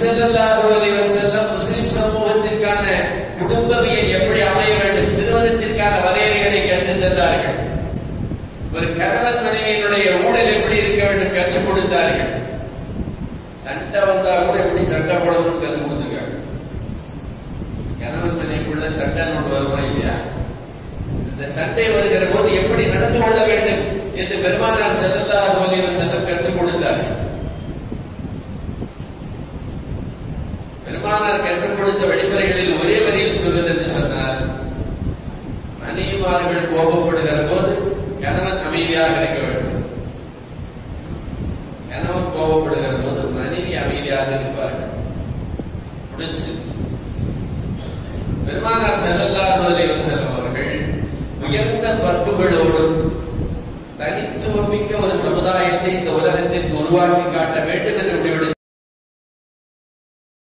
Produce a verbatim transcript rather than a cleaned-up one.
ஸல்லல்லாஹு அலைஹி வஸல்லம் முஸ்லிம் சமூகத்திற்கான குடும்பவியல் எப்படி அமைய வேண்டும், திருமணத்திற்கான வரையறைகளை கற்றுத் தந்தார்கள். ஒரு கணவன் மனைவியினுடைய ஊழல் எப்படி இருக்க வேண்டும் கற்றுக் கொடுத்தார்கள். சண்டை வந்தா கூட எப்படி சண்டை போடணும்னு கற்றுக் கொடுத்துருக்காங்க. கணவன் மனைவிக்குள்ள சண்டை ஒன்று வருமா இல்லையா? இந்த சண்டை வருகிற போது எப்படி நடந்து கொள்ள வேண்டும் என்று பெருமானார் ஸல்லல்லாஹு அலைஹி வஸல்லம் கற்றுக் கொடுத்தார்கள். பெருமானார் கற்றுக் கொடுத்த வழிமுறைகளில் ஒரே வரியில் சொல்வது என்று சொன்னார், மனைவிமார்கள் கோபப்படுகிற போது கணவன் அமைதியாக இருக்க வேண்டும். கணவன் கோபப்படுகிற போது மனைவி அமைதியாக இருப்பார்கள். முடிச்சு. பெருமானார் ஸல்லல்லாஹு அலைஹி வஸல்லம் அவர்கள் உயர்ந்த பண்புகளோடும் தனித்துவமிக்க ஒரு சமுதாயத்தை இந்த உலகத்திற்கு உருவாக்கி காட்ட வேண்டும் என்று முடிவெடுத்தார்.